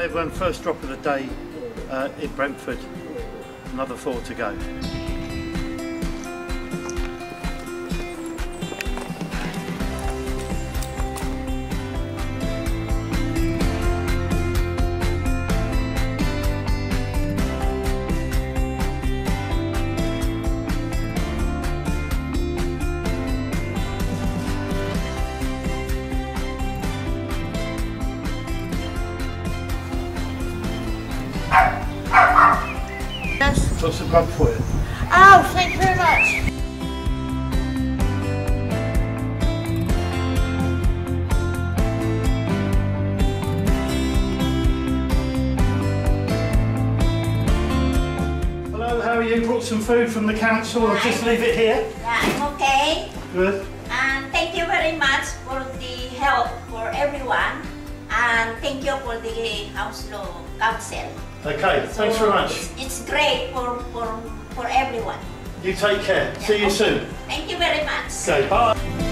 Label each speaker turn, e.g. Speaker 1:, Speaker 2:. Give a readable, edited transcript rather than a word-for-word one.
Speaker 1: Hi everyone, first drop of the day in Brentford, another 4 to go.
Speaker 2: Yes.
Speaker 1: Got some grub for you.
Speaker 2: Oh, thank you very much.
Speaker 1: Hello, how are you? Brought some food from the council. I'll just leave it here.
Speaker 3: Yeah, I'm okay.
Speaker 1: Good.
Speaker 3: And thank you very much for the help for everyone. And thank you for the House Law Council.
Speaker 1: Okay, thanks very much.
Speaker 3: It's great for everyone.
Speaker 1: You take care. See you soon.
Speaker 3: Thank you very much.
Speaker 1: Okay, bye.